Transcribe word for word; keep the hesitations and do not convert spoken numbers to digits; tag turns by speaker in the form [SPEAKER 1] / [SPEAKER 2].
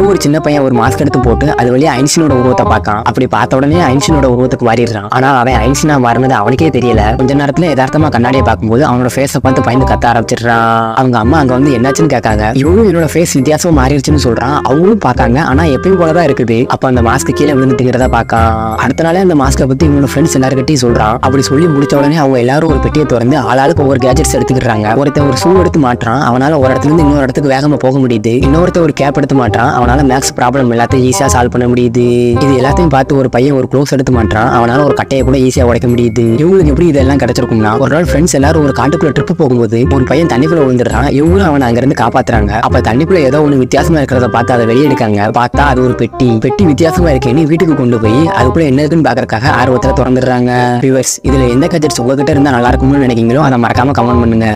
[SPEAKER 1] ஒரு சின்ன பையன் ஒரு மாஸ்க் எடுத்து போட்டு அது வழியா ஐன்ஸ்டீனோட உருவத்தை பார்க்கான். அப்படி பார்த்த உடனே ஐன்ஸ்டீனோட உருவத்துக்கு மாறிடுறான். ஆனா அவன் ஐன்ஸ்டீனா மாறினது அவனுக்கே தெரியல. கொஞ்ச நேரத்துல யதார்த்தமா கண்ணாடியை பார்க்கும்போது அவனோட ஃபேஸை பார்த்து பயந்து கத்த ஆரம்பிச்சிடுறான். அவங்க அம்மா அங்க வந்து என்னாச்சுன்னு கேட்காங்க. இவனும் என்னோட ஃபேஸ் வித்தியாசமா மாறிடுச்சுன்னு சொல்றான். அவங்களும் பார்க்காங்க. ஆனா எப்பயும் போலதான் இருக்குது. அப்ப அந்த மாஸ்க் கீழே விழுந்துட்டுங்கிறத பார்க்கான். அடுத்த நாளே அந்த மாஸ்கை பத்தி இவனோட ஃப்ரெண்ட்ஸ் எல்லாருக்கிட்டையும் சொல்றான். அப்படி சொல்லி முடிச்ச உடனே அவங்க எல்லாரும் ஒரு பெட்டியை திறந்து ஆளாளுக்கு ஒவ்வொரு கேஜெட்ஸ் எடுத்துக்கிறாங்க. ஒருத்தன் ஒரு ஷூ எடுத்து மாட்டான். அவனால ஒரு இடத்துல இருந்து இன்னொரு இடத்துக்கு வேகமா போக முடியுது. இன்னொருத்த ஒரு கேப் எடுத்து மாட்டான். அவனால மேக்ஸ் ப்ராப்ளம் எல்லாத்தையும் ஈஸியா சால்வ் பண்ண முடியுது. இது எல்லாத்தையும் பார்த்து ஒரு பையன் ஒரு க்ளோஸ் எடுத்து மாட்டான். அவனால ஒரு கட்டையை கூட ஈஸியா உடைக்க முடியுது. இவங்களுக்கு எப்படி இதெல்லாம் கிடைச்சிருக்கும்னா, ஒரு நாள் ஃப்ரெண்ட்ஸ் எல்லாரும் ஒரு காட்டுக்குள்ள ட்ரிப் போகும்போது ஒரு பையன் தண்ணிக்குள்ள விழுந்துடுறான். இவங்களும் அவனை அங்க இருந்து காப்பாத்துறாங்க. அப்ப தண்ணிக்குள்ள ஏதோ ஒண்ணு வித்தியாசமா இருக்கிறத பார்த்து அதை வெளியே எடுக்காங்க. பார்த்தா அது ஒரு பெட்டி. பெட்டி வித்தியாசமா இருக்கேன்னு வீட்டுக்கு கொண்டு போய் அதுக்குள்ள என்ன இருக்குன்னு பாக்குறதுக்காக ஆர்வத்துல திறந்துடுறாங்க. வியூவர்ஸ், இதுல எந்த கஜெட்ஸ் உங்ககிட்ட இருந்தா நல்லா இருக்கும்னு நினைக்கிறீங்களோ அதை மறக்காம கமெண்ட் பண்ணுங்க.